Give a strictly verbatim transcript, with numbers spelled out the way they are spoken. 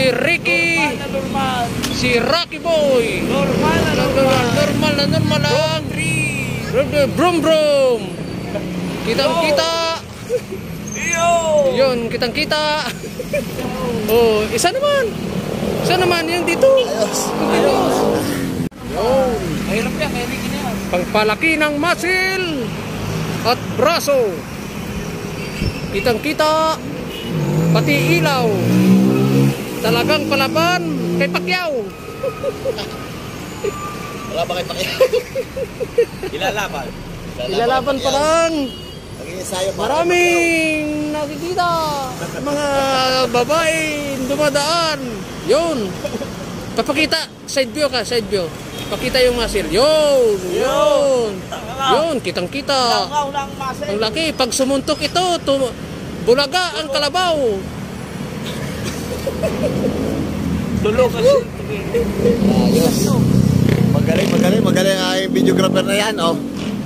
Si Ricky. Normal na normal. Si Rocky Boy. Normal na normal. Normal na normal lang. Brum brum. Kitang kita. Iyo. Yun, kitang kita. Oh, isa naman. Isa naman yung dito. Ayos. Yun. Mahirap yan, kaya Ricky na yan. Pagpalaki ng muscle at braso. Kitang kita. Pati ilaw. Talagang palaban kay Pacquiao. Wala ba kay Pacquiao? Ilalaban. Ilalaban pa lang. Nag-iensayo pa. Maraming nakikita. Mga babae dumadaan. Yun. Papakita. Side view ka, side view. Pakita yung muscle. Yun. Yun. Yun. Kitang kita. Langaw ng muscle. Ang laki. Pag sumuntok ito, tum- bulaga ang kalabaw. Dulo kasi. Ayos. Magaling, magaling, magaling ang videographer na yan, oh.